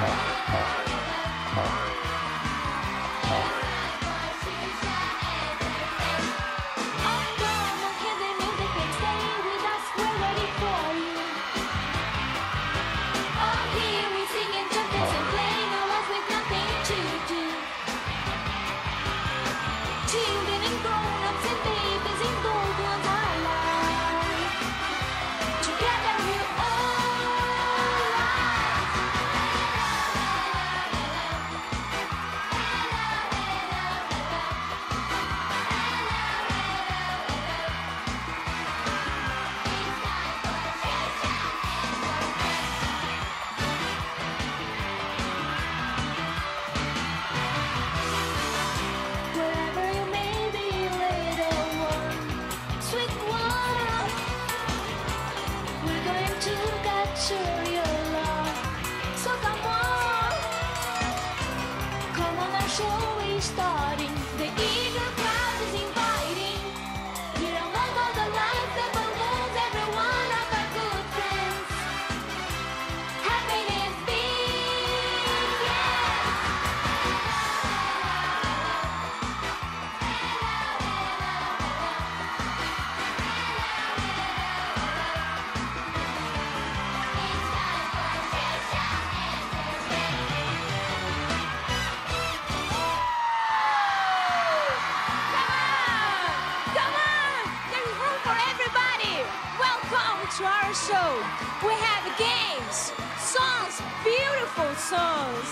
To our show, we have games, songs, beautiful songs,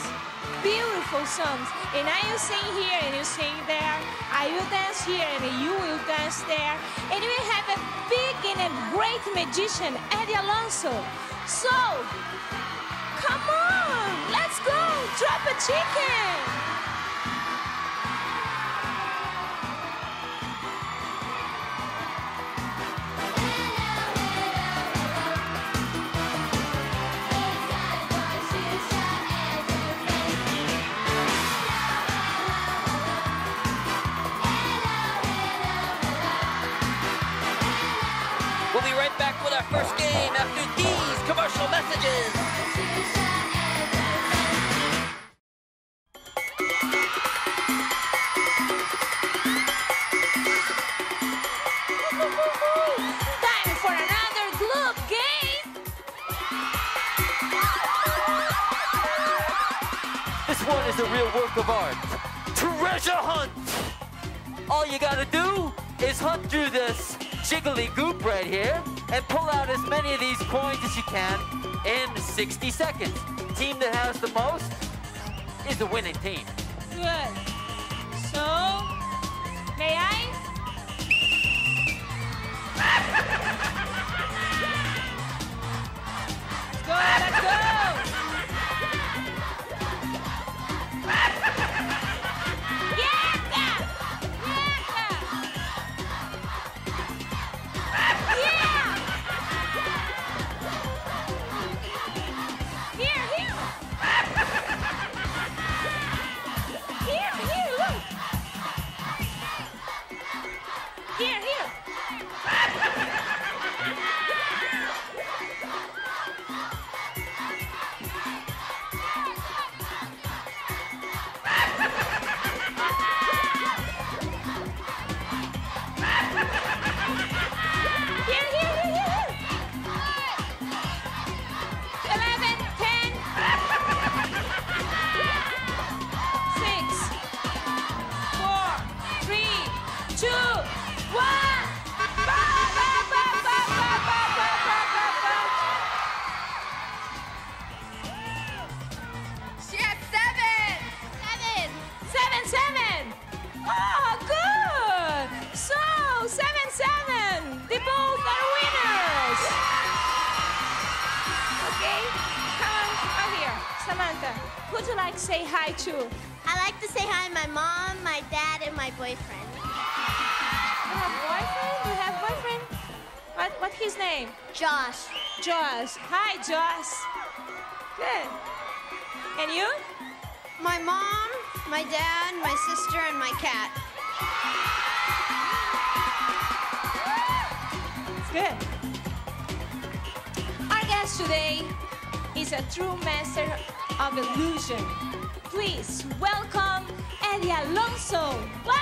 and I will sing here and you sing there, I will dance here and you will dance there, and we have a big and a great magician, Eddie Alonso. So, come on, let's go, drop a chicken. We'll be right back with our first game after these commercial messages. Time for another Gloop game. This one is a real work of art. Treasure hunt! All you gotta do is hunt through this jiggly goop right here and pull out as many of these coins as you can in 60 seconds. Team that has the most is the winning team. Good. So, may I? Let's go, let's go! Samantha, who'd you like to say hi to? I like to say hi to my mom, my dad, and my boyfriend. You have boyfriend? You have boyfriend? What's his name? Josh. Josh. Hi, Josh. Good. And you? My mom, my dad, my sister, and my cat. It's good. Our guest today is a true master of illusion. Please welcome Eddie Alonso. Wow!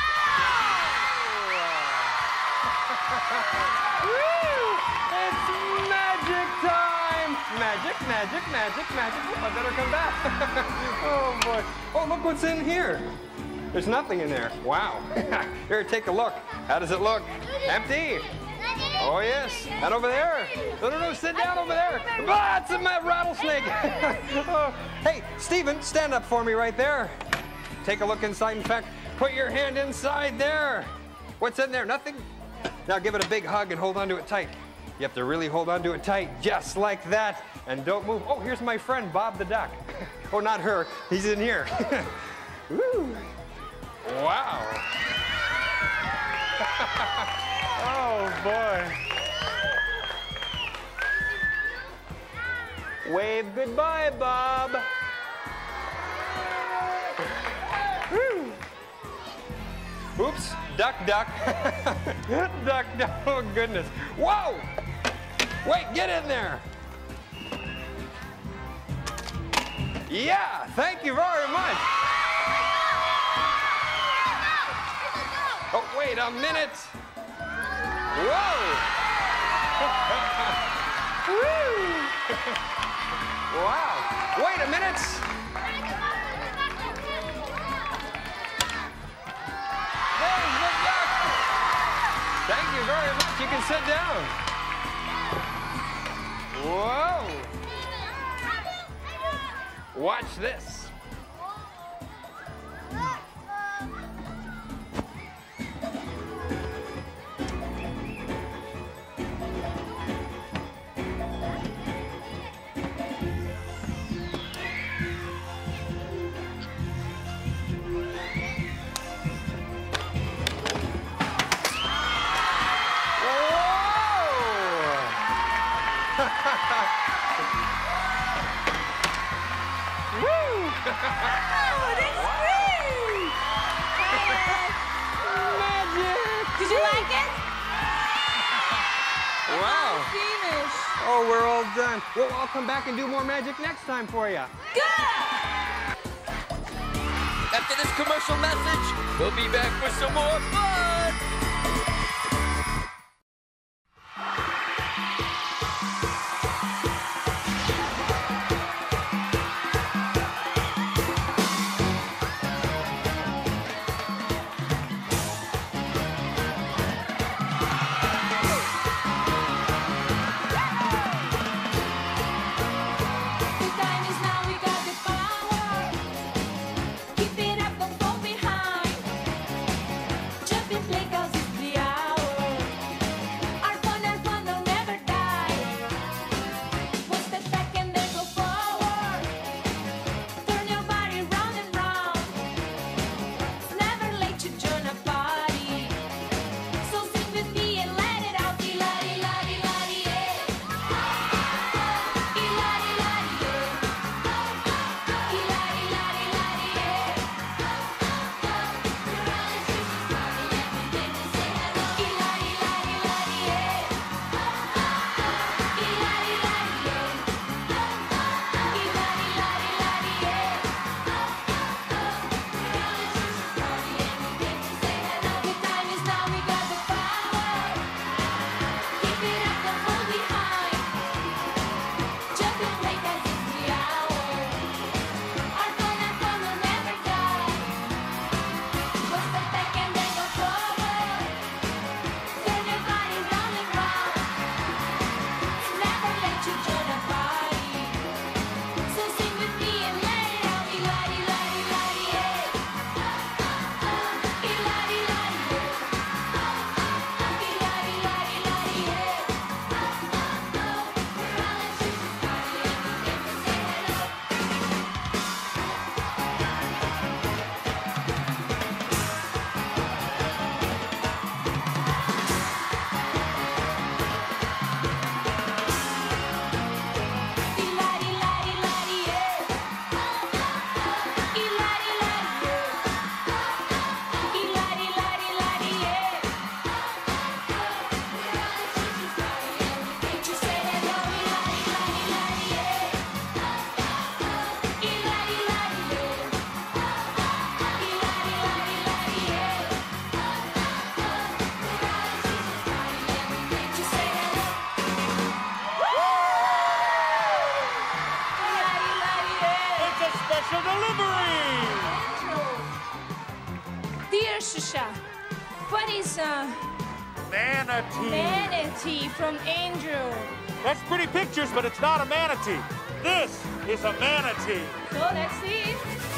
It's magic time! Magic, magic, magic, magic. Oh, I better come back. Oh, boy. Oh, look what's in here. There's nothing in there. Wow. Here, take a look. How does it look? Empty. Oh, yes. And over there. No, sit down over there. Ah, it's a rattlesnake. Oh. Hey, Stephen, stand up for me right there. Take a look inside. In fact, put your hand inside there. What's in there? Nothing? Now give it a big hug and hold on to it tight. You have to really hold on to it tight, just like that. And don't move. Oh, here's my friend, Bob the Duck. Oh, not her. He's in here. Woo. Wow. Oh, boy. Wave goodbye, Bob. Woo. Oops, duck, duck. Duck, duck, oh goodness. Whoa! Wait, get in there. Yeah, thank you very much. Oh, wait a minute. Whoa! Woo! Wow, wait a minute. There's the duck. Thank you very much. You can sit down. Whoa. Watch this. Oh, that's great! Magic! Did you like it? Wow. Finish. Oh, we're all done. Well, I'll come back and do more magic next time for you. Good! After this commercial message, we'll be back for some more fun! The time is now, we got the power. Keep it up, don't fall behind. Jump and play. Wolverine! Dear Shusha, what is a Manatee. manatee from Andrew? That's pretty pictures, but it's not a manatee. This is a manatee. So let's see.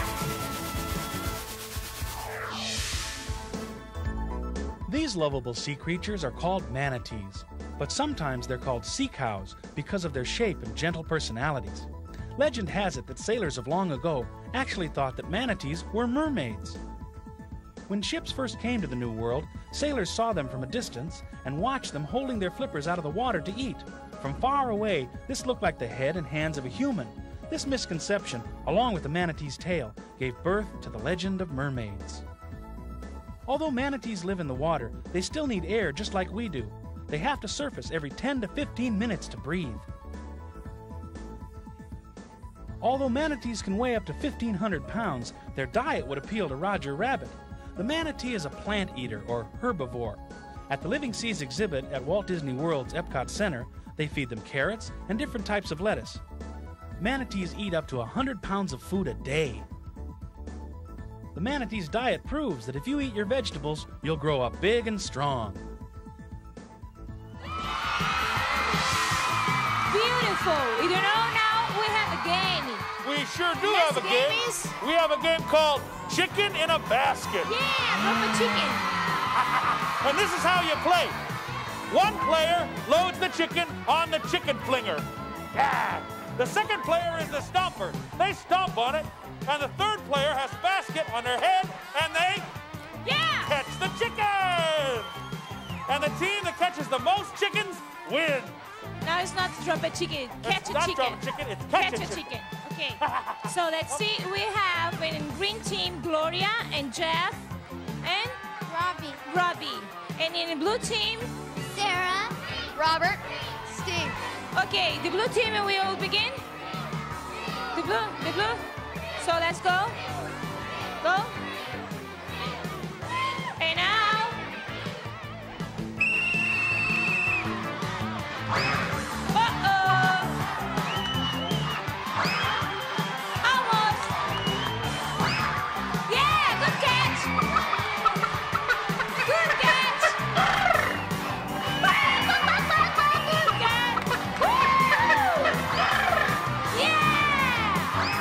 These lovable sea creatures are called manatees, but sometimes they're called sea cows because of their shape and gentle personalities. Legend has it that sailors of long ago actually thought that manatees were mermaids. When ships first came to the New World, sailors saw them from a distance and watched them holding their flippers out of the water to eat. From far away, this looked like the head and hands of a human. This misconception, along with the manatee's tail, gave birth to the legend of mermaids. Although manatees live in the water, they still need air just like we do. They have to surface every 10 to 15 minutes to breathe. Although manatees can weigh up to 1,500 pounds, their diet would appeal to Roger Rabbit. The manatee is a plant eater, or herbivore. At the Living Seas exhibit at Walt Disney World's Epcot Center, they feed them carrots and different types of lettuce. Manatees eat up to 100 pounds of food a day. The manatee's diet proves that if you eat your vegetables, you'll grow up big and strong. Beautiful. You know, now we have a game. We sure do Yes, have a the game. game is- We have a game called Chicken in a Basket. Yeah, Papa Chicken. And this is how you play. One player loads the chicken on the chicken flinger. Yeah. The second player is the stomper. They stomp on it. And the third player has a basket on their head, and they Yeah. catch the chicken. And the team that catches the most chickens wins. Now it's not drop a chicken. Catch It's a not chicken. drop a chicken, it's catch a chicken. chicken. Okay. So let's see. We have in green team Gloria and Jeff and Robbie. And in the blue team, Sarah, Robert, Steve. okay, the blue team will begin. The blue. So let's go. Go. And now. Uh-oh. Almost. Yeah, good catch. Good catch. Good catch. Woo! Yeah.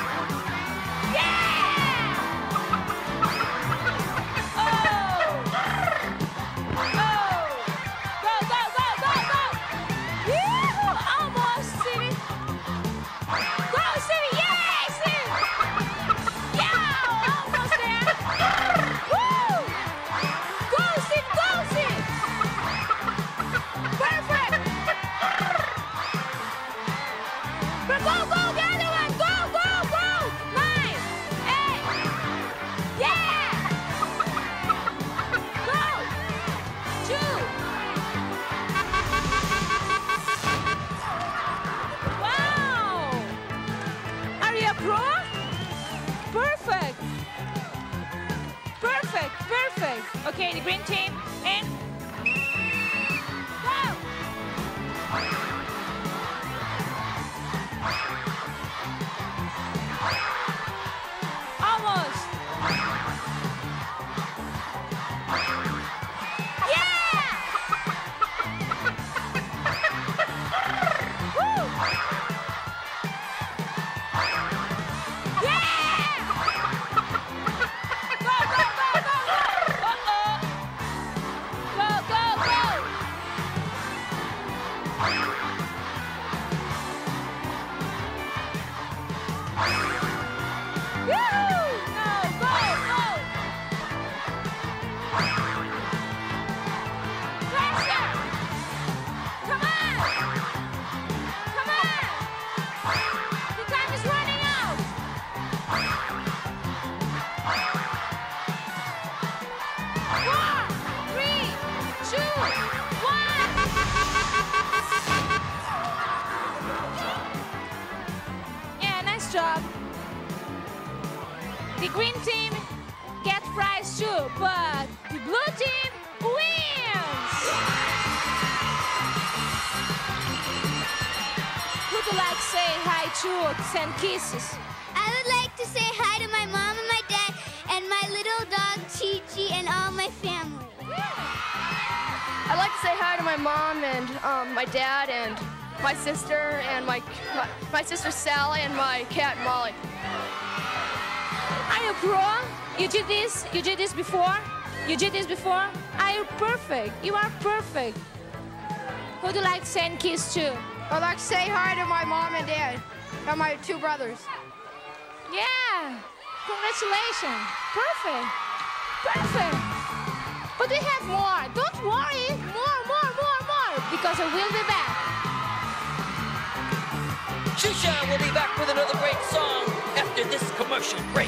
Okay, the green team, and go! Almost! Yeah! Woo! Yeah! Go, go, go, go, go! Uh-oh! Go, go, go! Woo! No, go, go! Faster! Come on! Come on! The time is running out! 4, 3, 2, 1! Yeah, nice job. The green team gets prize too, but the blue team wins! Would you like to say hi to send kisses? I would like to say hi to my mom mom and my dad and my sister and my sister Sally and my cat Molly. Are you pro? You did this? You did this before? You did this before? Are you perfect? You are perfect. Who would you like to send kiss to? I'd like to say hi to my mom and dad and my 2 brothers. Yeah. Congratulations. Perfect. Perfect. But we have more. Don't worry. More. Because I will be back. Shusha will be back with another great song after this commercial break.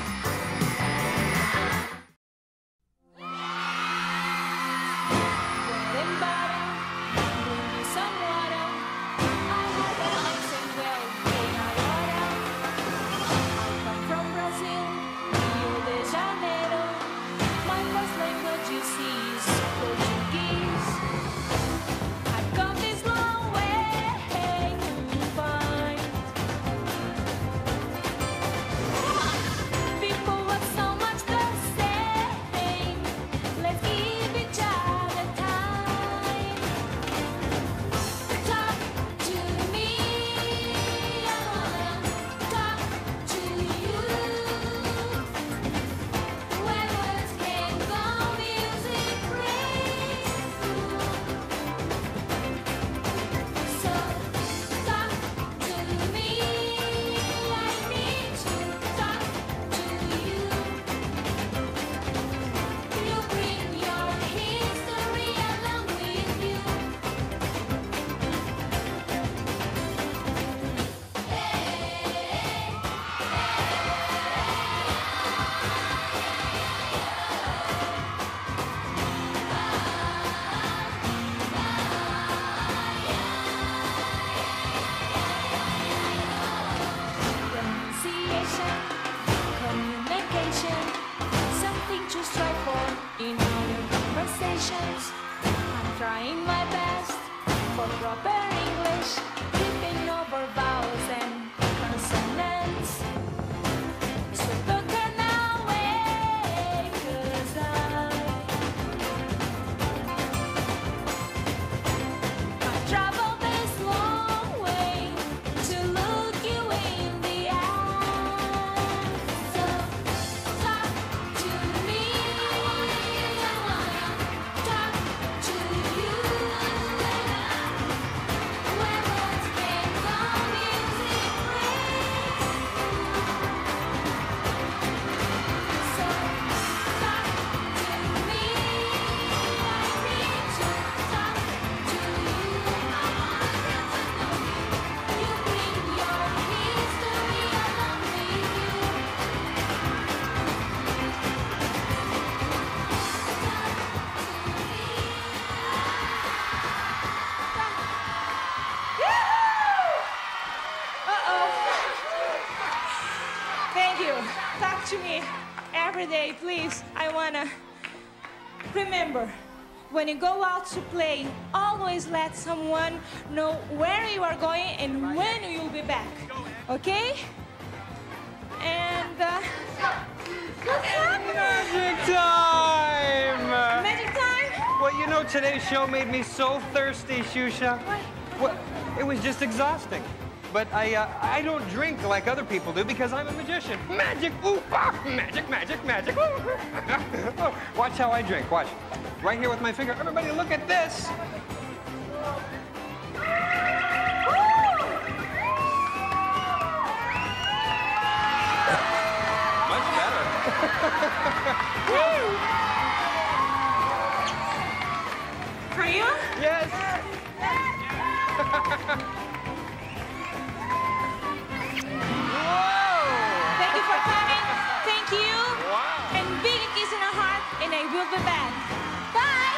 To me every day, please. I wanna remember, when you go out to play, always let someone know where you are going and when you will be back. Okay? And what's happening? Magic time! Magic time? Well, you know, today's show made me so thirsty, Shusha. What? Well, it was just exhausting. But I don't drink like other people do because I'm a magician. Magic, ooh, ah, magic, magic, magic. Oh, watch how I drink, watch. Right here with my finger. Everybody look at this. Much better. For you? Yes. Thank you for coming. Thank you. Wow. And big kiss in the heart, and I will be back. Bye.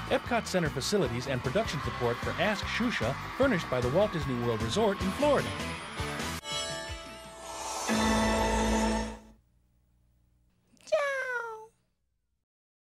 Epcot Center facilities and production support for Ask Shusha furnished by the Walt Disney World Resort in Florida.